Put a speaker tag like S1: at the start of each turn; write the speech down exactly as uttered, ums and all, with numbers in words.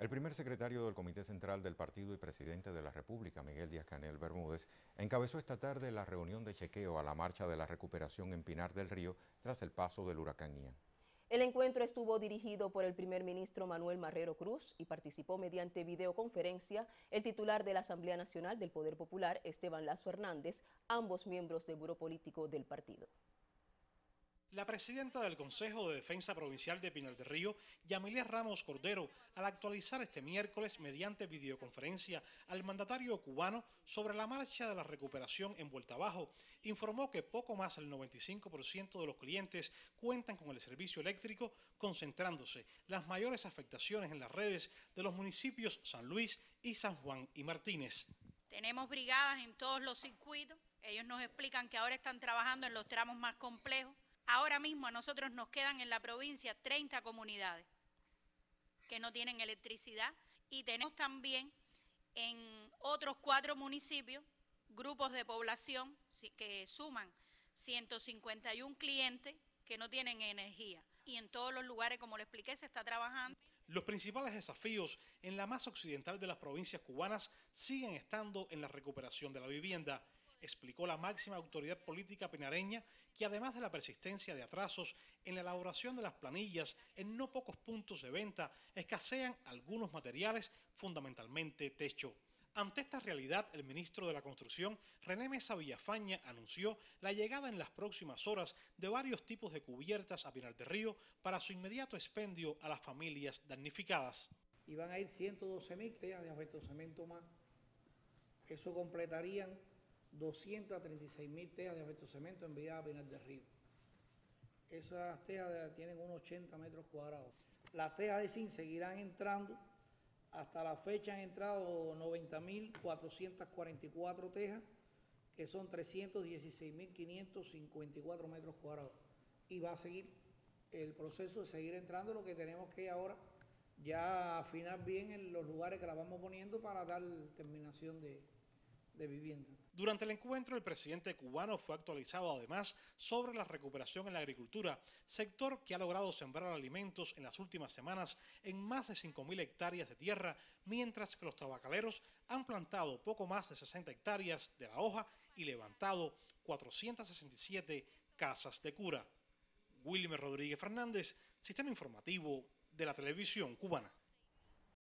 S1: El primer secretario del Comité Central del Partido y presidente de la República, Miguel Díaz-Canel Bermúdez, encabezó esta tarde la reunión de chequeo a la marcha de la recuperación en Pinar del Río tras el paso del huracán Ian.
S2: El encuentro estuvo dirigido por el primer ministro Manuel Marrero Cruz y participó mediante videoconferencia el titular de la Asamblea Nacional del Poder Popular, Esteban Lazo Hernández, ambos miembros del Buró Político del partido.
S3: La presidenta del Consejo de Defensa Provincial de Pinar del Río, Yamilet Ramos Cordero, al actualizar este miércoles mediante videoconferencia al mandatario cubano sobre la marcha de la recuperación en vuelta abajo, informó que poco más del noventa y cinco por ciento de los clientes cuentan con el servicio eléctrico, concentrándose las mayores afectaciones en las redes de los municipios San Luis y San Juan y Martínez.
S4: Tenemos brigadas en todos los circuitos, ellos nos explican que ahora están trabajando en los tramos más complejos. Ahora mismo a nosotros nos quedan en la provincia treinta comunidades que no tienen electricidad y tenemos también en otros cuatro municipios grupos de población que suman ciento cincuenta y uno clientes que no tienen energía. Y en todos los lugares, como le expliqué, se está trabajando.
S3: Los principales desafíos en la más occidental de las provincias cubanas siguen estando en la recuperación de la vivienda, explicó la máxima autoridad política pinareña, que además de la persistencia de atrasos en la elaboración de las planillas en no pocos puntos de venta, escasean algunos materiales, fundamentalmente techo. Ante esta realidad, el ministro de la Construcción, René Mesa Villafaña, anunció la llegada en las próximas horas de varios tipos de cubiertas a Pinar del Río para su inmediato expendio a las familias damnificadas.
S5: Y van a ir ciento doce mil teas de asbestocemento más. Eso completarían doscientas treinta y seis mil tejas de asbestocemento enviadas a Pinar del Río. Esas tejas tienen unos ochenta metros cuadrados. Las tejas de zinc seguirán entrando. Hasta la fecha han entrado noventa mil cuatrocientas cuarenta y cuatro tejas, que son trescientos dieciséis mil quinientos cincuenta y cuatro metros cuadrados. Y va a seguir el proceso de seguir entrando, lo que tenemos que ahora ya afinar bien en los lugares que la vamos poniendo para dar terminación de... de vivienda.
S3: Durante el encuentro, el presidente cubano fue actualizado además sobre la recuperación en la agricultura, sector que ha logrado sembrar alimentos en las últimas semanas en más de cinco mil hectáreas de tierra, mientras que los tabacaleros han plantado poco más de sesenta hectáreas de la hoja y levantado cuatrocientas sesenta y siete casas de cura. Wilmer Rodríguez Fernández, Sistema Informativo de la Televisión Cubana.